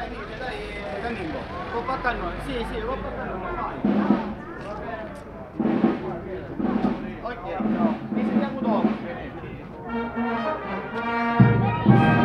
Dai, Danilo, può portare a noi, sì, può portare a noi, vai. Ok, ci sentiamo dopo.